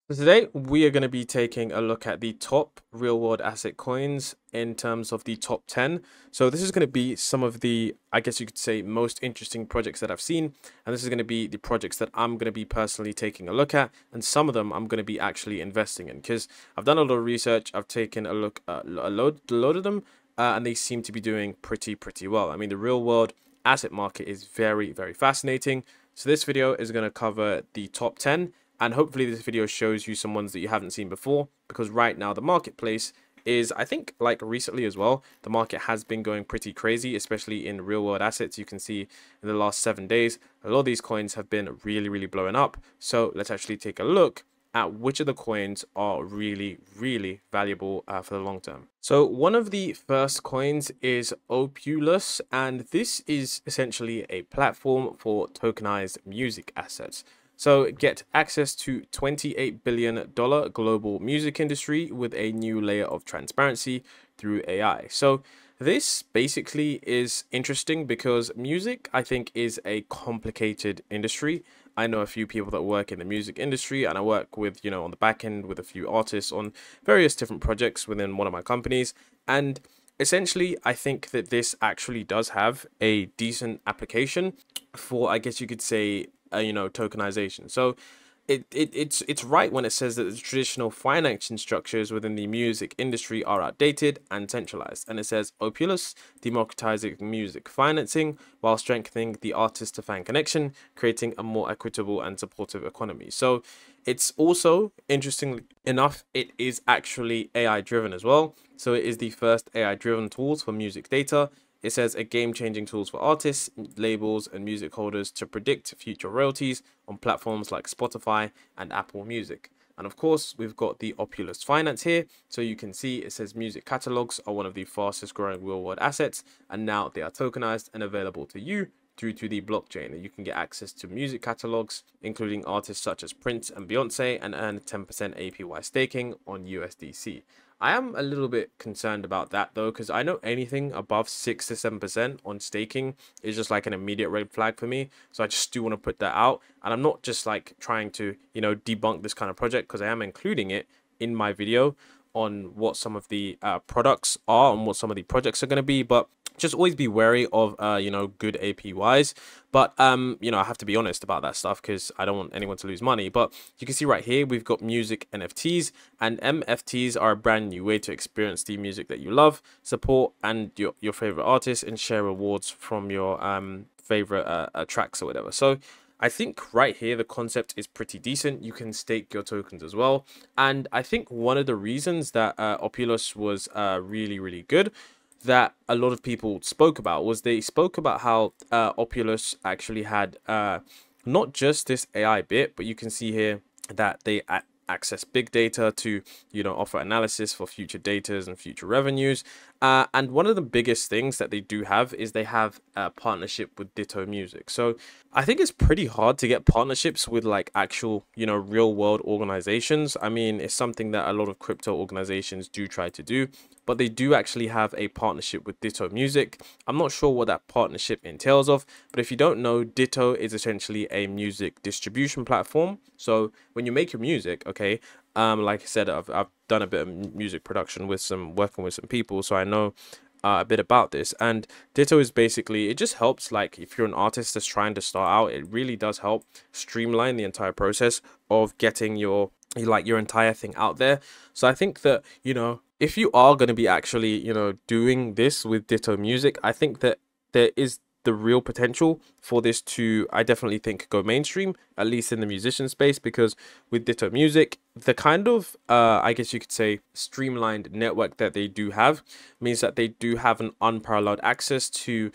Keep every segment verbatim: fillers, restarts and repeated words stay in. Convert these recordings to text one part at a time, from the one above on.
So today we are going to be taking a look at the top real world asset coins in terms of the top ten. So this is going to be some of the, I guess you could say, most interesting projects that I've seen. And this is going to be the projects that I'm going to be personally taking a look at. And some of them I'm going to be actually investing in because I've done a lot of research. I've taken a look at a load, a load of them uh, and they seem to be doing pretty, pretty well. I mean, the real world asset market is very, very fascinating. So this video is going to cover the top ten. And hopefully this video shows you some ones that you haven't seen before, because right now the marketplace is, I think, like recently as well, the market has been going pretty crazy, especially in real world assets. You can see in the last seven days, a lot of these coins have been really, really blowing up. So let's actually take a look at which of the coins are really, really valuable uh, for the long term. So one of the first coins is Opulus, and this is essentially a platform for tokenized music assets. So get access to twenty-eight billion dollar global music industry with a new layer of transparency through A I. So this basically is interesting because music, I think, is a complicated industry. I know a few people that work in the music industry, and I work with, you know, on the back end with a few artists on various different projects within one of my companies. And essentially, I think that this actually does have a decent application for, I guess you could say, uh, you know, tokenization. So it, it it's it's right when it says that the traditional financing structures within the music industry are outdated and centralized. And it says Opulus democratizing music financing while strengthening the artist to fan connection, creating a more equitable and supportive economy. So it's also, interestingly enough, it is actually A I driven as well. So it is the first A I driven tools for music data. It says a game-changing tools for artists, labels, and music holders to predict future royalties on platforms like Spotify and Apple Music. And of course, we've got the Opulus Finance here. So you can see it says music catalogs are one of the fastest growing real-world assets, and now they are tokenized and available to you through to the blockchain. And you can get access to music catalogs, including artists such as Prince and Beyonce, and earn ten percent A P Y staking on U S D C. I am a little bit concerned about that though, because I know anything above six to seven percent on staking is just like an immediate red flag for me. So I just do want to put that out. And I'm not just like trying to, you know, debunk this kind of project, because I am including it in my video on what some of the uh, products are and what some of the projects are going to be. But just always be wary of, uh, you know, good A P Ys. But, um, you know, I have to be honest about that stuff because I don't want anyone to lose money. But you can see right here, we've got music N F Ts, and M F Ts are a brand new way to experience the music that you love, support and your, your favorite artists, and share rewards from your um, favorite uh, uh, tracks or whatever. So I think right here, the concept is pretty decent. You can stake your tokens as well. And I think one of the reasons that uh, Opulus was uh, really, really good that a lot of people spoke about was they spoke about how uh, Opulus actually had uh, not just this A I bit, but you can see here that they access big data to, you know, offer analysis for future datas and future revenues. Uh, and one of the biggest things that they do have is they have a partnership with Ditto Music. So I think it's pretty hard to get partnerships with like actual, you know, real world organizations. I mean, it's something that a lot of crypto organizations do try to do, but they do actually have a partnership with Ditto Music. I'm not sure what that partnership entails of, but if you don't know, Ditto is essentially a music distribution platform. So when you make your music, okay, um, like I said, I've, I've done a bit of music production with some, working with some people, so I know uh, a bit about this. And Ditto is basically, it just helps, like if you're an artist that's trying to start out, it really does help streamline the entire process of getting your, like your entire thing out there. So I think that, you know, if you are going to be actually, you know, doing this with Ditto Music, I think that there is the real potential for this to, I definitely think, go mainstream, at least in the musician space, because with Ditto Music, the kind of, uh, I guess you could say, streamlined network that they do have means that they do have an unparalleled access to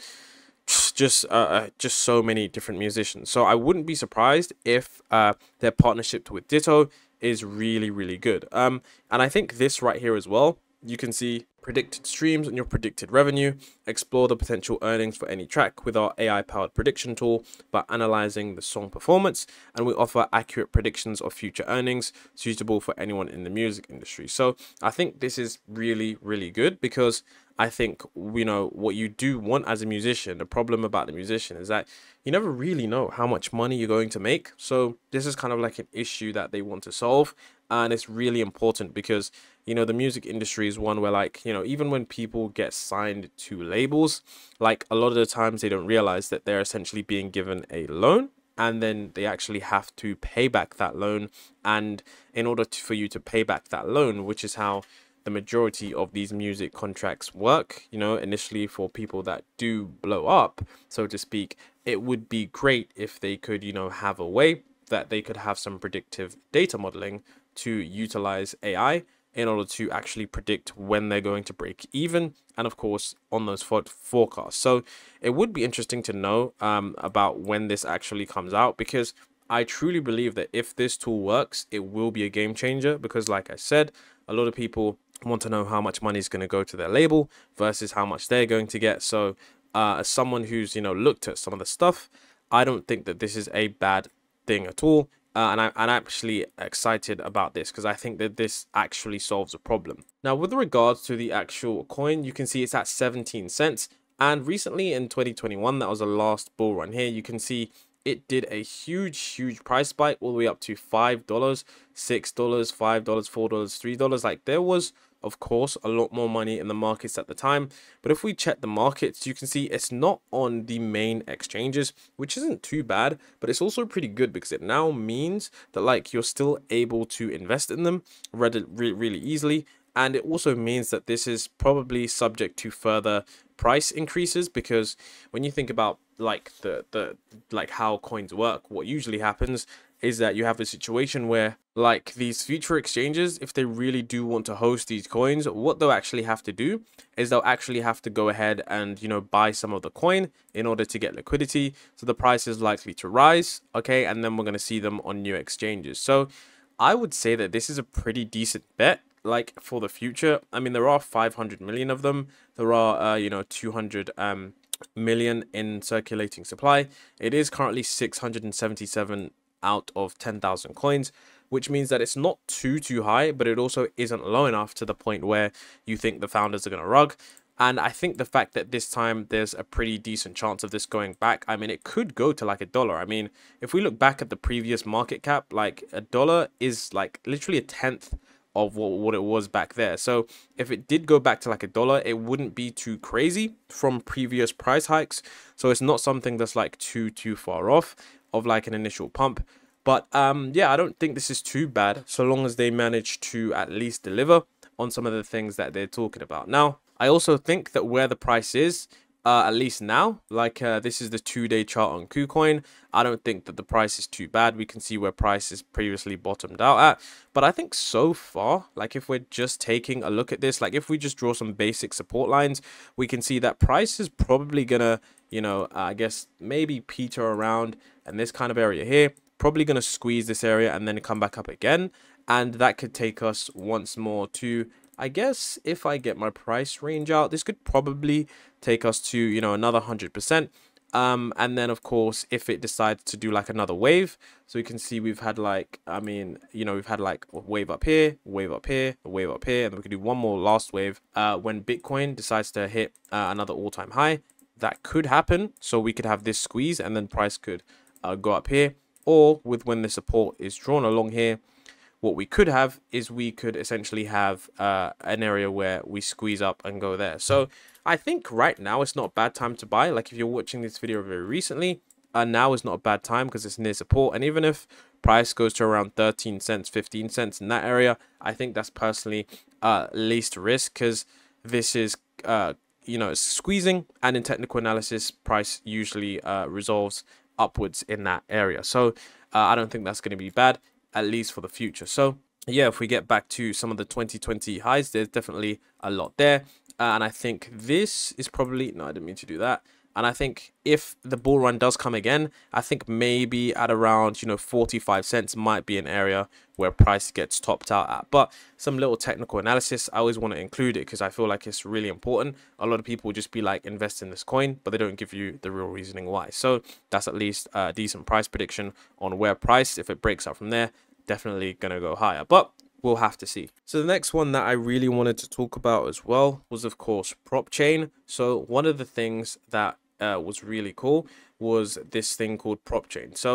just uh, just so many different musicians. So I wouldn't be surprised if uh, their partnership with Ditto is really, really good. Um, and I think this right here as well, you can see predicted streams and your predicted revenue. Explore the potential earnings for any track with our A I-powered prediction tool by analyzing the song performance, and we offer accurate predictions of future earnings suitable for anyone in the music industry. So I think this is really, really good because I think, you know, what you do want as a musician, the problem about the musician is that you never really know how much money you're going to make. So this is kind of like an issue that they want to solve. And it's really important because, you know, the music industry is one where, like, you know, even when people get signed to labels, like a lot of the times they don't realize that they're essentially being given a loan, and then they actually have to pay back that loan. And in order to, for you to pay back that loan, which is how the majority of these music contracts work, you know, initially for people that do blow up, so to speak, it would be great if they could, you know, have a way that they could have some predictive data modeling to utilize A I in order to actually predict when they're going to break even, and of course on those for forecasts. So it would be interesting to know um, about when this actually comes out, because I truly believe that if this tool works, it will be a game changer, because like I said, a lot of people want to know how much money is going to go to their label versus how much they're going to get. So uh, as someone who's, you know, looked at some of the stuff, I don't think that this is a bad thing at all. Uh, and I, I'm actually excited about this because I think that this actually solves a problem. Now, with regards to the actual coin, you can see it's at seventeen cents. And recently in twenty twenty-one, that was the last bull run here. You can see it did a huge, huge price spike all the way up to five dollars, six dollars, five dollars, four dollars, three dollars. Like, there was, of course, a lot more money in the markets at the time. But if we check the markets, you can see it's not on the main exchanges, which isn't too bad, but it's also pretty good because it now means that, like, you're still able to invest in them really, really easily. And it also means that this is probably subject to further price increases, because when you think about like the the like how coins work, what usually happens is that you have a situation where, like, these future exchanges, if they really do want to host these coins, what they'll actually have to do is they'll actually have to go ahead and, you know, buy some of the coin in order to get liquidity. So the price is likely to rise, okay, and then we're going to see them on new exchanges. So I would say that this is a pretty decent bet, like, for the future. I mean, there are five hundred million of them. There are, uh, you know, two hundred um, million in circulating supply. It is currently six hundred seventy-seven out of ten thousand coins, which means that it's not too, too high, but it also isn't low enough to the point where you think the founders are going to rug. And I think the fact that this time there's a pretty decent chance of this going back, I mean, it could go to like a dollar. I mean, if we look back at the previous market cap, like, a dollar is like literally a tenth of what, what it was back there. So if it did go back to like a dollar, it wouldn't be too crazy from previous price hikes. So it's not something that's like too, too far off of like an initial pump. But um, yeah, I don't think this is too bad, so long as they manage to at least deliver on some of the things that they're talking about. Now, I also think that where the price is, uh, at least now, like uh, this is the two-day chart on KuCoin, I don't think that the price is too bad. We can see where price is previously bottomed out at. But I think so far, like, if we're just taking a look at this, like if we just draw some basic support lines, we can see that price is probably gonna, you know, uh, I guess maybe peter around in this kind of area here, probably going to squeeze this area and then come back up again. And that could take us once more to, I guess, if I get my price range out, this could probably take us to, you know, another one hundred percent. Um, and then, of course, if it decides to do like another wave, so you can see we've had like, I mean, you know, we've had like a wave up here, wave up here, a wave up here, and then we could do one more last wave uh, when Bitcoin decides to hit uh, another all-time high. That could happen. So we could have this squeeze and then price could uh, go up here. Or with when the support is drawn along here, what we could have is we could essentially have uh, an area where we squeeze up and go there. So I think right now it's not a bad time to buy. Like, if you're watching this video very recently, uh, now is not a bad time because it's near support. And even if price goes to around thirteen cents, fifteen cents in that area, I think that's personally uh, least risk, because this is, uh, you know, it's squeezing, and in technical analysis, price usually uh, resolves upwards in that area. So uh, I don't think that's going to be bad, at least for the future. So yeah, if we get back to some of the twenty twenty highs, there's definitely a lot there. Uh, and I think this is probably, no, I didn't mean to do that. And I think if the bull run does come again, I think maybe at around, you know, forty-five cents might be an area where price gets topped out at. But some little technical analysis, I always want to include it because I feel like it's really important. A lot of people just be like, invest in this coin, but they don't give you the real reasoning why. So that's at least a decent price prediction on where price, if it breaks out from there, definitely going to go higher. But we'll have to see. So the next one that I really wanted to talk about as well was, of course, prop chain. So one of the things that uh, was really cool was this thing called prop chain. So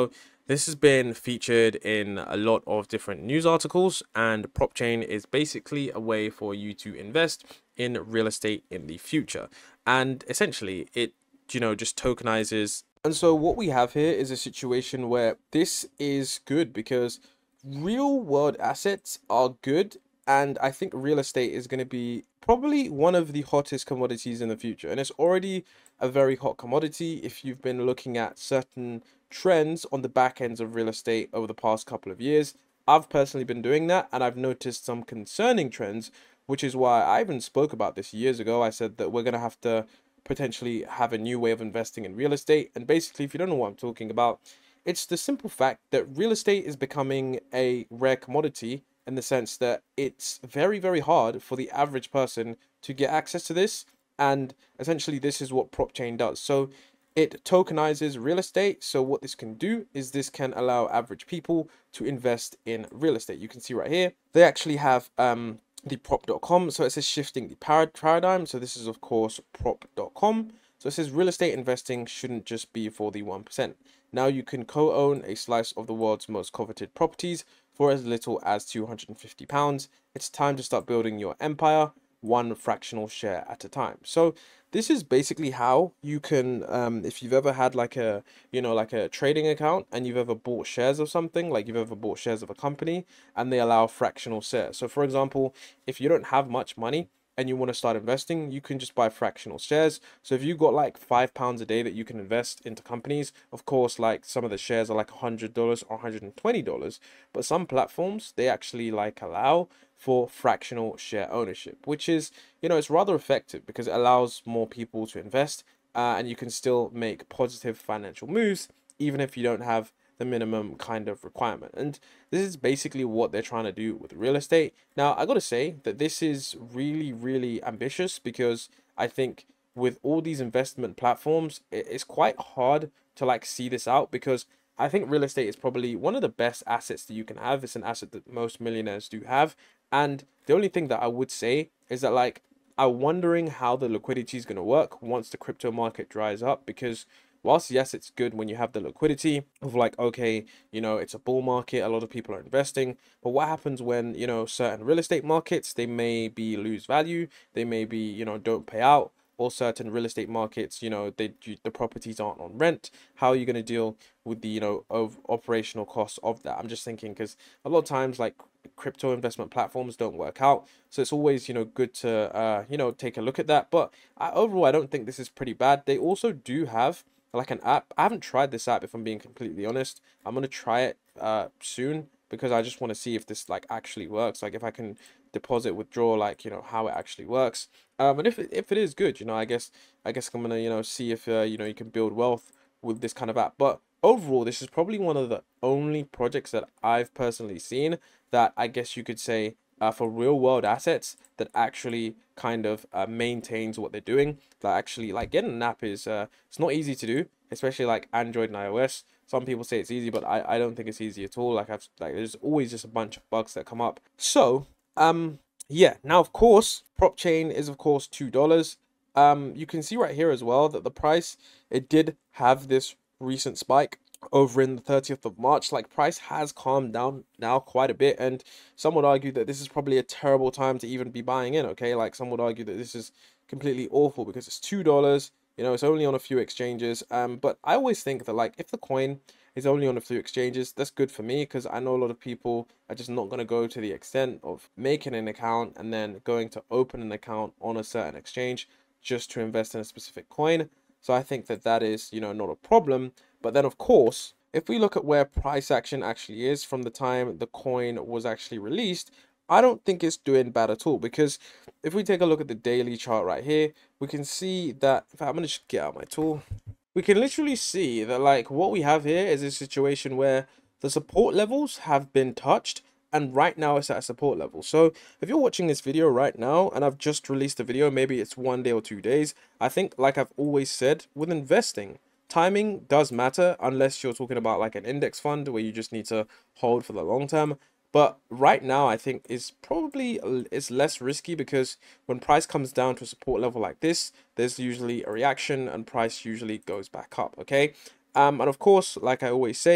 This has been featured in a lot of different news articles, and prop chain is basically a way for you to invest in real estate in the future. And essentially, it, you know, just tokenizes. And so what we have here is a situation where this is good because real world assets are good, and I think real estate is going to be probably one of the hottest commodities in the future, and it's already a very hot commodity if you've been looking at certain trends on the back ends of real estate over the past couple of years. I've personally been doing that, and I've noticed some concerning trends, which is why I even spoke about this years ago. I said that we're going to have to potentially have a new way of investing in real estate. And basically, if you don't know what I'm talking about, it's the simple fact that real estate is becoming a rare commodity in the sense that it's very, very hard for the average person to get access to this. And essentially, this is what prop chain does. So it tokenizes real estate. So what this can do is this can allow average people to invest in real estate. You can see right here, they actually have um, the prop dot com. So it says shifting the paradigm. So this is, of course, prop dot com. So it says real estate investing shouldn't just be for the one percent. Now you can co-own a slice of the world's most coveted properties for as little as two hundred fifty pounds. It's time to start building your empire, one fractional share at a time. So this is basically how you can, um, if you've ever had like a, you know, like a trading account and you've ever bought shares of something, like you've ever bought shares of a company and they allow fractional shares. So for example, if you don't have much money and you want to start investing, you can just buy fractional shares. So if you got like five pounds a day that you can invest into companies, of course, like some of the shares are like a hundred dollars or one hundred twenty dollars, but some platforms, they actually like allow for fractional share ownership, which is, you know, it's rather effective because it allows more people to invest, uh, and you can still make positive financial moves even if you don't have the minimum kind of requirement. And this is basically what they're trying to do with real estate. Now, I got to say that this is really, really ambitious because I think with all these investment platforms, it's quite hard to like see this out because I think real estate is probably one of the best assets that you can have. It's an asset that most millionaires do have. And the only thing that I would say is that like, I'm wondering how the liquidity is going to work once the crypto market dries up, because whilst yes, it's good when you have the liquidity of like, okay, you know, it's a bull market, a lot of people are investing, but what happens when, you know, certain real estate markets, they may be lose value, they may be, you know, don't pay out, or certain real estate markets, you know, they the properties aren't on rent. How are you going to deal with the, you know, of operational costs of that? I'm just thinking because a lot of times like crypto investment platforms don't work out, so it's always, you know, good to uh you know, take a look at that. But I, overall, I don't think this is pretty bad. They also do have like an app. I haven't tried this app, if I'm being completely honest. I'm gonna try it uh soon because I just want to see if this like actually works, like if I can deposit, withdraw, like, you know, how it actually works. Um and if it, if it is good, you know, i guess i guess I'm gonna, you know, see if uh, you know, you can build wealth with this kind of app. But overall, this is probably one of the only projects that I've personally seen that I guess you could say, uh, for real world assets, that actually kind of uh, maintains what they're doing. That actually, like, getting an app is uh, it's not easy to do, especially like Android and iOS. Some people say it's easy, but I, I don't think it's easy at all. Like I've like there's always just a bunch of bugs that come up. So um yeah, now of course prop chain is of course two dollars. Um you can see right here as well that the price, it did have this recent spike over in the thirtieth of March. Like price has calmed down now quite a bit, and some would argue that this is probably a terrible time to even be buying in. Okay, like some would argue that this is completely awful because it's two dollars, you know, it's only on a few exchanges. Um but I always think that like if the coin is only on a few exchanges, that's good for me because I know a lot of people are just not going to go to the extent of making an account and then going to open an account on a certain exchange just to invest in a specific coin. So I think that that is, you know, not a problem. But then, of course, if we look at where price action actually is from the time the coin was actually released, I don't think it's doing bad at all. Because if we take a look at the daily chart right here, we can see that, in fact, I'm going to just get out my tool. We can literally see that, like, what we have here is a situation where the support levels have been touched, and right now it's at a support level. So if you're watching this video right now and I've just released a video, maybe it's one day or two days, I think, like I've always said, with investing, timing does matter unless you're talking about like an index fund where you just need to hold for the long term. But right now, I think is probably is less risky because when price comes down to a support level like this, there's usually a reaction and price usually goes back up. Okay, um, and of course, like I always say,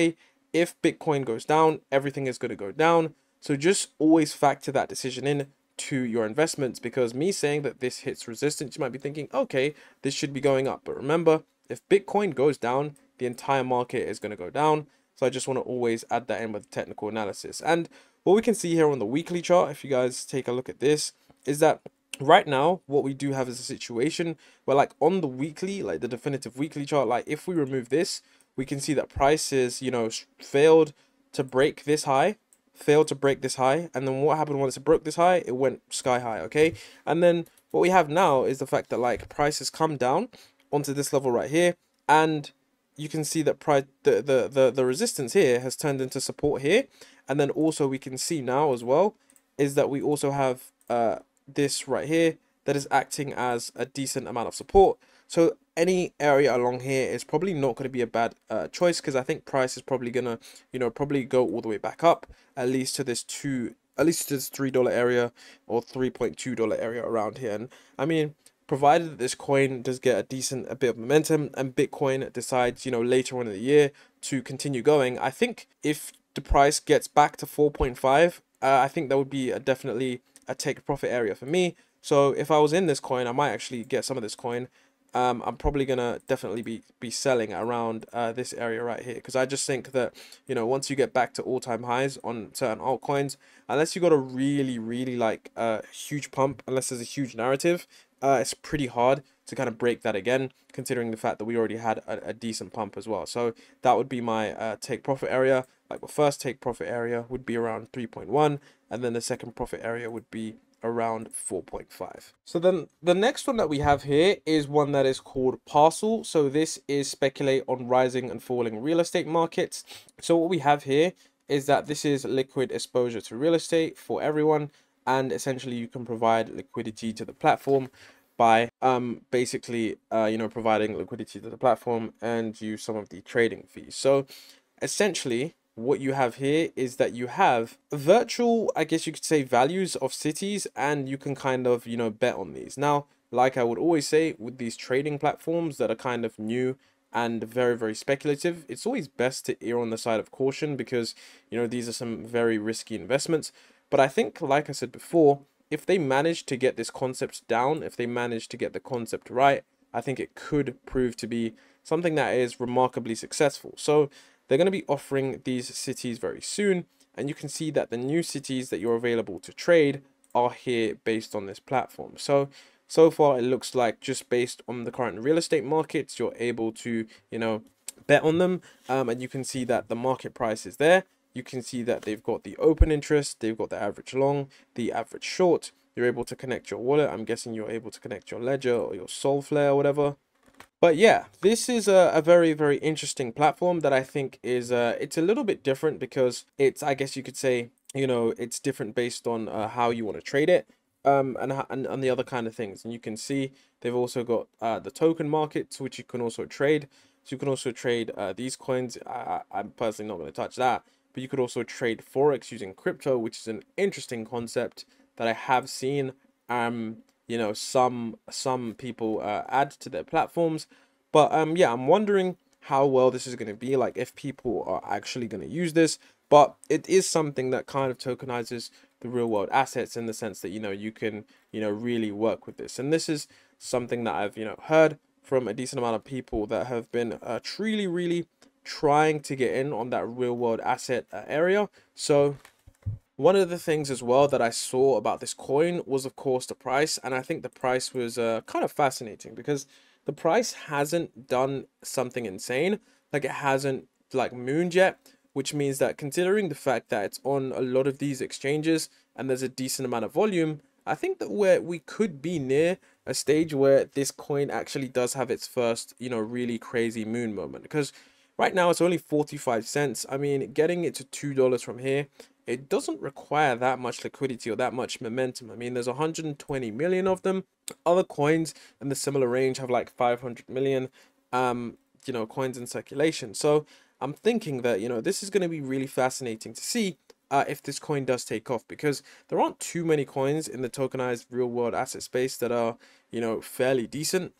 if Bitcoin goes down, everything is going to go down. So just always factor that decision in to your investments, because me saying that this hits resistance, you might be thinking, okay, this should be going up. But remember, if Bitcoin goes down, the entire market is going to go down. So I just want to always add that in with technical analysis. And what we can see here on the weekly chart, if you guys take a look at this, is that right now what we do have is a situation where, like, on the weekly, like the definitive weekly chart, like if we remove this, we can see that prices, you know, failed to break this high, failed to break this high, and then what happened once it broke this high? It went sky high, okay? And then what we have now is the fact that, like, prices come down onto this level right here, and you can see that price, the, the the the resistance here has turned into support here. And then also we can see now as well is that we also have uh this right here that is acting as a decent amount of support. So any area along here is probably not going to be a bad uh, choice, because I think price is probably gonna, you know, probably go all the way back up, at least to this two, at least to this three dollar area or three point two dollar area around here. And I mean, provided that this coin does get a decent a bit of momentum and Bitcoin decides, you know, later on in the year to continue going, I think if the price gets back to four point five, uh, I think that would be a, definitely a take profit area for me. So if I was in this coin, I might actually get some of this coin. Um, I'm probably gonna definitely be be selling around uh, this area right here, because I just think that, you know, once you get back to all-time highs on certain altcoins, unless you got a really really like a uh, huge pump, unless there's a huge narrative, uh, it's pretty hard to kind of break that again, considering the fact that we already had a, a decent pump as well. So that would be my uh, take profit area. Like, the first take profit area would be around three point one, and then the second profit area would be around four point five. So then the next one that we have here is one that is called Parcel. So this is speculate on rising and falling real estate markets. So what we have here is that this is liquid exposure to real estate for everyone, and essentially you can provide liquidity to the platform by um basically uh you know providing liquidity to the platform and use some of the trading fees. So essentially what you have here is that you have virtual, I guess you could say, values of cities, and you can kind of, you know, bet on these. Now, like I would always say with these trading platforms that are kind of new and very, very speculative, it's always best to err on the side of caution, because, you know, these are some very risky investments. But I think, like I said before, if they manage to get this concept down, if they manage to get the concept right, I think it could prove to be something that is remarkably successful. So they're going to be offering these cities very soon, and you can see that the new cities that you're available to trade are here based on this platform. So, so far it looks like, just based on the current real estate markets, you're able to, you know, bet on them. Um, and you can see that the market price is there. You can see that they've got the open interest, they've got the average long, the average short. You're able to connect your wallet. I'm guessing you're able to connect your ledger or your Solflare or whatever. But yeah, this is a, a very, very interesting platform that I think is, uh, it's a little bit different, because it's, I guess you could say, you know, it's different based on uh, how you want to trade it, um, and, and, and the other kind of things. And you can see they've also got uh, the token markets, which you can also trade. So you can also trade uh, these coins. I, I'm personally not going to touch that, but you could also trade Forex using crypto, which is an interesting concept that I have seen, um, you know, some some people uh, add to their platforms. But um, yeah, I'm wondering how well this is going to be, like if people are actually going to use this. But it is something that kind of tokenizes the real world assets, in the sense that, you know, you can, you know, really work with this. And this is something that I've, you know, heard from a decent amount of people that have been uh, truly, really trying to get in on that real world asset uh, area. So one of the things as well that I saw about this coin was, of course, the price. And I think the price was uh, kind of fascinating, because the price hasn't done something insane. Like, it hasn't like mooned yet, which means that, considering the fact that it's on a lot of these exchanges and there's a decent amount of volume, I think that we're, we could be near a stage where this coin actually does have its first, you know, really crazy moon moment. Because right now it's only forty-five cents. I mean, getting it to two dollars from here, it doesn't require that much liquidity or that much momentum. I mean, there's one hundred twenty million of them. Other coins in the similar range have like five hundred million, um, you know, coins in circulation. So I'm thinking that, you know, this is going to be really fascinating to see uh, if this coin does take off, because there aren't too many coins in the tokenized real world asset space that are, you know, fairly decent.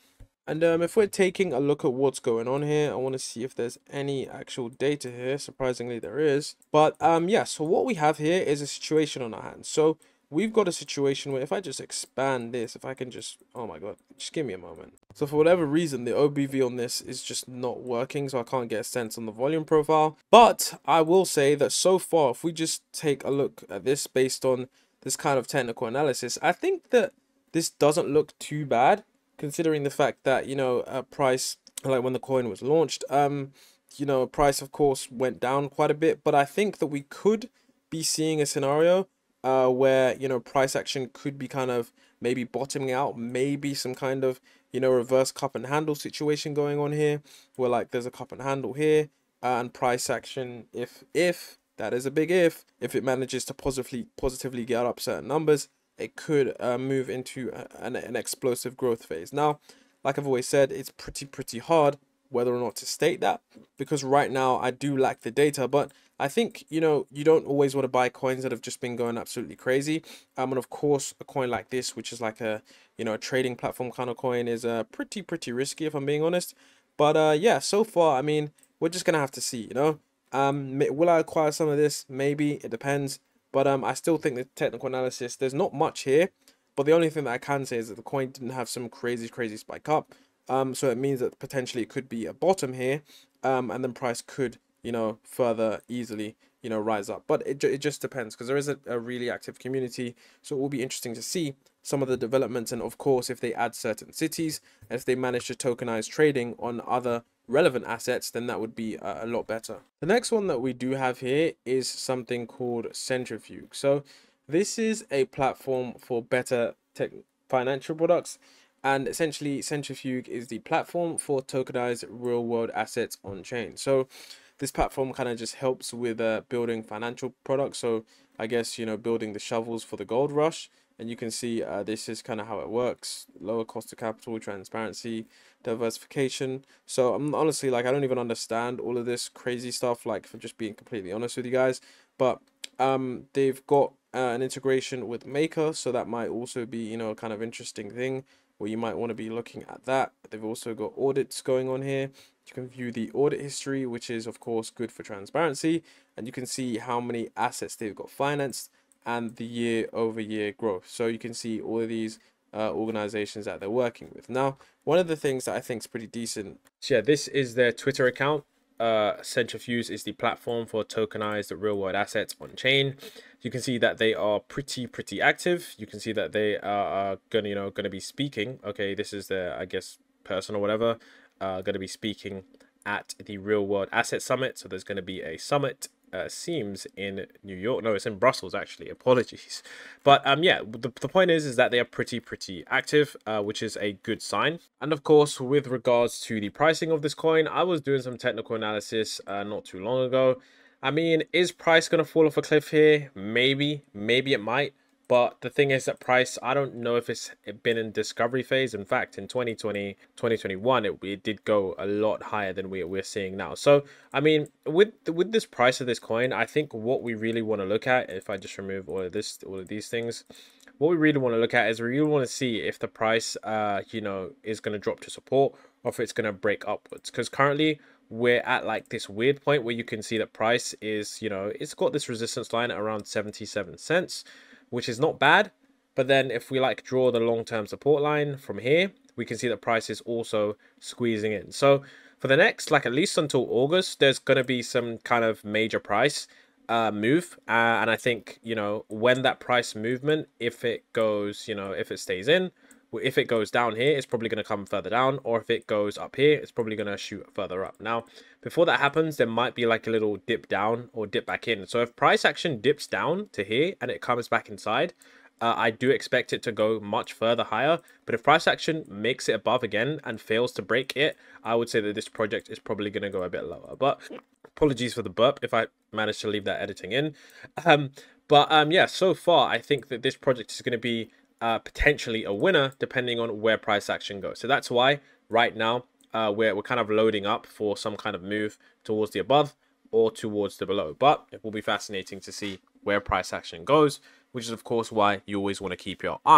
And um, if we're taking a look at what's going on here, I want to see if there's any actual data here. Surprisingly, there is. But um, yeah, so what we have here is a situation on our hands. So we've got a situation where if I just expand this, if I can just, oh my God, just give me a moment. So for whatever reason, the O B V on this is just not working. So I can't get a sense on the volume profile. But I will say that so far, if we just take a look at this based on this kind of technical analysis, I think that this doesn't look too bad, considering the fact that, you know, a price, like when the coin was launched, um, you know, price of course went down quite a bit, but I think that we could be seeing a scenario uh, where, you know, price action could be kind of maybe bottoming out, maybe some kind of, you know, reverse cup and handle situation going on here, where like there's a cup and handle here, uh, and price action, if, if, that is a big if, if it manages to positively, positively get up certain numbers, it could uh, move into an, an explosive growth phase. Now, like I've always said, it's pretty, pretty hard whether or not to state that, because right now I do lack the data, but I think, you know, you don't always want to buy coins that have just been going absolutely crazy. Um, and of course, a coin like this, which is like a, you know, a trading platform kind of coin, is uh, pretty, pretty risky if I'm being honest. But uh, yeah, so far, I mean, we're just going to have to see, you know. Um, will I acquire some of this? Maybe, it depends. But um, I still think the technical analysis, there's not much here. But the only thing that I can say is that the coin didn't have some crazy, crazy spike up. Um, so it means that potentially it could be a bottom here. Um, and then price could, you know, further easily, you know, rise up. But it, it just depends, because there is a, a really active community. So it will be interesting to see some of the developments. And of course, if they add certain cities, if they manage to tokenize trading on other relevant assets, then that would be a, a lot better. The next one that we do have here is something called Centrifuge. So this is a platform for better tech financial products, and essentially Centrifuge is the platform for tokenized real world assets on chain. So this platform kind of just helps with uh, building financial products. So I guess, you know, building the shovels for the gold rush. And you can see uh, this is kind of how it works: lower cost of capital, transparency, diversification. So I'm honestly, like, I don't even understand all of this crazy stuff, like, for just being completely honest with you guys. But um, they've got uh, an integration with Maker, so that might also be, you know, a kind of interesting thing where you might want to be looking at that. They've also got audits going on here. You can view the audit history, which is of course good for transparency, and you can see how many assets they've got financed and the year over year growth. So you can see all of these uh, organizations that they're working with. Now, one of the things that I think is pretty decent, so yeah, this is their Twitter account. Uh, Centrifuge is the platform for tokenized real world assets on chain. You can see that they are pretty, pretty active. You can see that they are, are gonna, you know, gonna be speaking. Okay, this is their, I guess, person or whatever, uh, gonna be speaking at the Real World Asset Summit. So there's gonna be a summit. Uh, seems in New York. No, it's in Brussels actually. Apologies, but um, yeah. The, the point is, is that they are pretty, pretty active, uh, which is a good sign. And of course, with regards to the pricing of this coin, I was doing some technical analysis uh, not too long ago. I mean, is price gonna fall off a cliff here? Maybe, maybe it might. But the thing is that price, I don't know if it's been in discovery phase. In fact, in twenty twenty, twenty twenty-one, it, it did go a lot higher than we, we're seeing now. So, I mean, with with this price of this coin, I think what we really want to look at, if I just remove all of this, all of these things, what we really want to look at is we really want to see if the price, uh, you know, is going to drop to support or if it's going to break upwards. Because currently, we're at like this weird point where you can see that price is, you know, it's got this resistance line at around seventy-seven cents. Which is not bad. But then if we like draw the long-term support line from here, we can see that price is also squeezing in. So for the next, like at least until August, there's going to be some kind of major price uh, move. Uh, and I think, you know, when that price movement, if it goes, you know, if it stays in, if it goes down here, it's probably going to come further down. Or if it goes up here, it's probably going to shoot further up. Now, before that happens, there might be like a little dip down or dip back in. So if price action dips down to here and it comes back inside, uh, I do expect it to go much further higher. But if price action makes it above again and fails to break it, I would say that this project is probably going to go a bit lower. But apologies for the burp if I managed to leave that editing in. Um, but um, yeah, so far, I think that this project is going to be Uh, potentially a winner depending on where price action goes. So that's why right now uh, we're, we're kind of loading up for some kind of move towards the above or towards the below. But it will be fascinating to see where price action goes, which is of course why you always want to keep your eye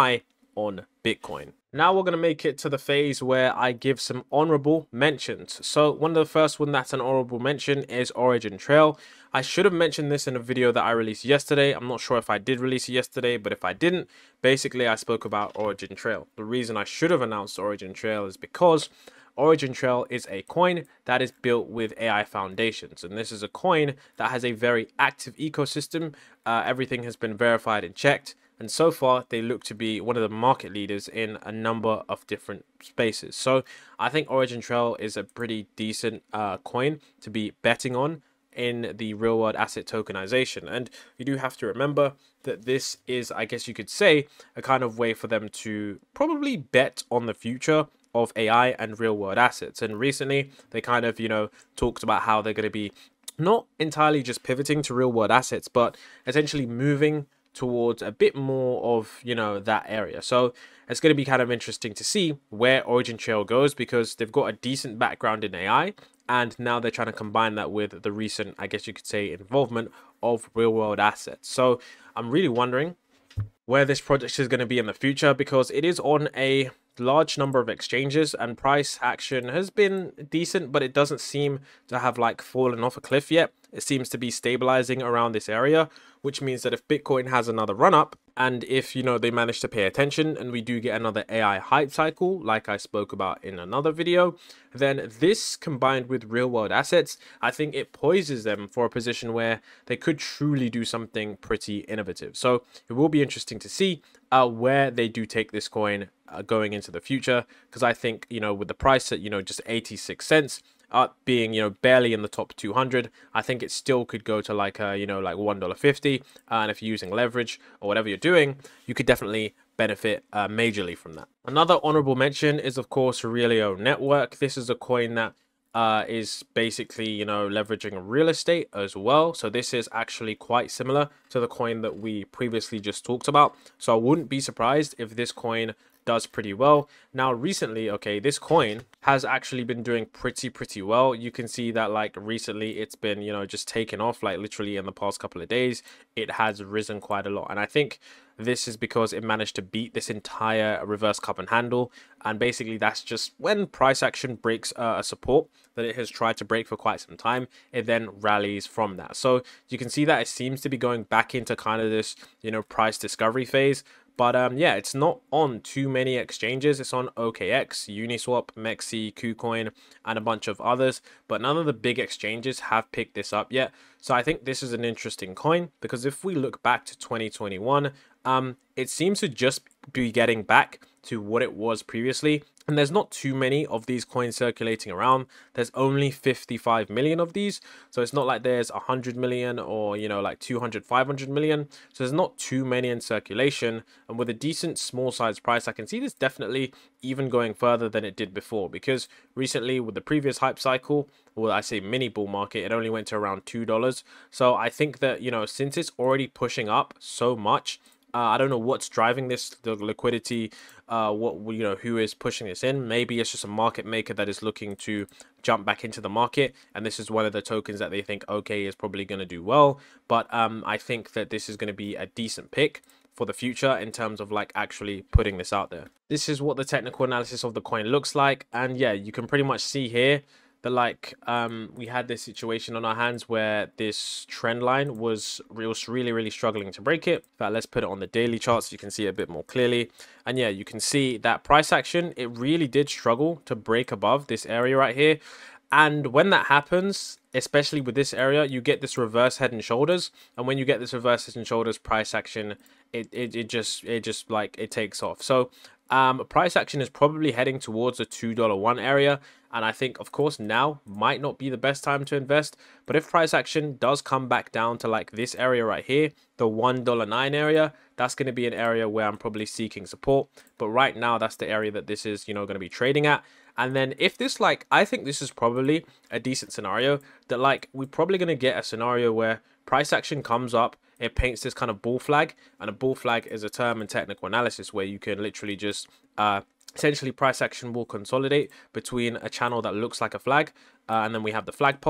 on Bitcoin. Now we're going to make it to the phase where I give some honorable mentions. So one of the first one that's an honorable mention is Origin Trail. I should have mentioned this in a video that I released yesterday. I'm not sure if I did release it yesterday, but if I didn't, basically I spoke about Origin Trail. The reason I should have announced Origin Trail is because Origin Trail is a coin that is built with A I foundations, and this is a coin that has a very active ecosystem. Uh, everything has been verified and checked, and so far they look to be one of the market leaders in a number of different spaces. So I think Origin Trail is a pretty decent uh, coin to be betting on in the real world asset tokenization. And you do have to remember that this is, I guess you could say, a kind of way for them to probably bet on the future of A I and real world assets. And recently they kind of, you know, talked about how they're going to be not entirely just pivoting to real world assets, but essentially moving towards a bit more of, you know, that area. So it's going to be kind of interesting to see where Origin Trail goes, because they've got a decent background in A I, and now they're trying to combine that with the recent, I guess you could say, involvement of real world assets. So I'm really wondering where this project is going to be in the future, because it is on a large number of exchanges and price action has been decent, but it doesn't seem to have like fallen off a cliff yet. It seems to be stabilizing around this area, which means that if Bitcoin has another run up, and if, you know, they manage to pay attention and we do get another A I hype cycle like I spoke about in another video, then this combined with real world assets, I think it poises them for a position where they could truly do something pretty innovative. So it will be interesting to see uh, where they do take this coin uh, going into the future, because I think, you know, with the price at, you know, just eighty-six cents, up being, you know, barely in the top two hundred, I think it still could go to like a, you know, like one dollar fifty, uh, and if you're using leverage or whatever you're doing, you could definitely benefit uh, majorly from that. Another honorable mention is, of course, Aurelio Network. This is a coin that uh, is basically, you know, leveraging real estate as well. So this is actually quite similar to the coin that we previously just talked about. So I wouldn't be surprised if this coin does pretty well. Now recently, okay, this coin has actually been doing pretty pretty well. You can see that like recently it's been, you know, just taken off, like literally in the past couple of days it has risen quite a lot, and I think this is because it managed to beat this entire reverse cup and handle, and basically that's just when price action breaks uh, a support that it has tried to break for quite some time, it then rallies from that. So you can see that it seems to be going back into kind of this, you know, price discovery phase. But um, yeah, it's not on too many exchanges. It's on O K X, Uniswap, Mexi, KuCoin, and a bunch of others. But none of the big exchanges have picked this up yet. So I think this is an interesting coin, because if we look back to twenty twenty-one, um, it seems to just be getting back to what it was previously. And there's not too many of these coins circulating around. There's only fifty-five million of these. So it's not like there's one hundred million or, you know, like two hundred, five hundred million. So there's not too many in circulation. And with a decent small size price, I can see this definitely even going further than it did before. Because recently with the previous hype cycle, well, I say mini bull market, it only went to around two dollars. So I think that, you know, since it's already pushing up so much, Uh, I don't know what's driving this, the liquidity, uh, what, you know, who is pushing this in. Maybe it's just a market maker that is looking to jump back into the market, and this is one of the tokens that they think, okay, is probably going to do well. But um, I think that this is going to be a decent pick for the future in terms of like actually putting this out there. This is what the technical analysis of the coin looks like, and yeah, you can pretty much see here that like um we had this situation on our hands where this trend line was really really struggling to break it. In fact, let's put it on the daily charts so you can see it a bit more clearly. And yeah, you can see that price action, it really did struggle to break above this area right here. And when that happens, especially with this area, you get this reverse head and shoulders. And when you get this reverse head and shoulders price action, it, it, it just it just like it takes off. So um price action is probably heading towards the two dollar one area, and I think, of course, now might not be the best time to invest. But if price action does come back down to like this area right here, the one dollar nine area, that's going to be an area where I'm probably seeking support. But right now, that's the area that this is, you know, going to be trading at. And then if this, like, I think this is probably a decent scenario that, like, we're probably going to get a scenario where price action comes up, it paints this kind of bull flag. And a bull flag is a term in technical analysis where you can literally just uh essentially price action will consolidate between a channel that looks like a flag, uh, and then we have the flagpole,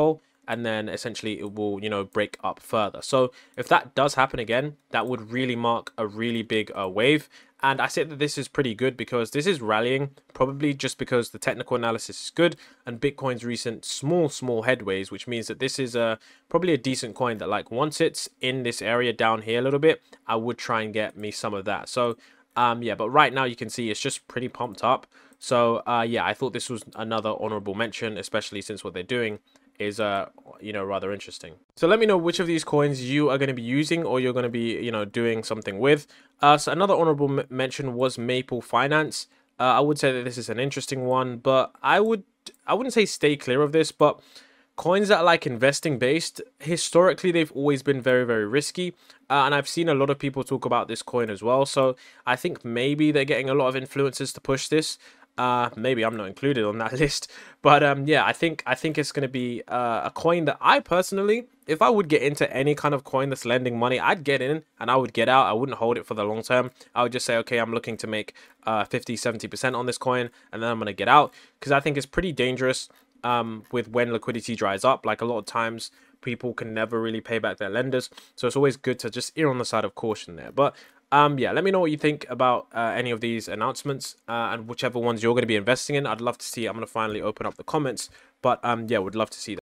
and then essentially it will, you know, break up further. So if that does happen again, that would really mark a really big uh, wave. And I say that this is pretty good because this is rallying, probably just because the technical analysis is good and Bitcoin's recent small, small headways, which means that this is a, probably a decent coin that, like, once it's in this area down here a little bit, I would try and get me some of that. So um, yeah, but right now you can see it's just pretty pumped up. So uh, yeah, I thought this was another honorable mention, especially since what they're doing is uh you know, rather interesting. So let me know which of these coins you are going to be using or you're going to be, you know, doing something with. Uh so another honorable mention was Maple Finance. uh, I would say that this is an interesting one, but I would I wouldn't say stay clear of this, but coins that are like investing based, historically they've always been very, very risky, uh, and I've seen a lot of people talk about this coin as well. So I think maybe they're getting a lot of influencers to push this. Uh, maybe I'm not included on that list, but um, yeah, I think I think it's going to be uh, a coin that I personally, if I would get into any kind of coin that's lending money, I'd get in and I would get out. I wouldn't hold it for the long term. I would just say, okay, I'm looking to make uh, fifty, seventy percent on this coin, and then I'm going to get out, because I think it's pretty dangerous um, with when liquidity dries up. Like, a lot of times people can never really pay back their lenders, so it's always good to just err on the side of caution there. But Um, yeah, let me know what you think about uh, any of these announcements uh, and whichever ones you're going to be investing in. I'd love to see. I'm going to finally open up the comments, but um, yeah, would love to see that.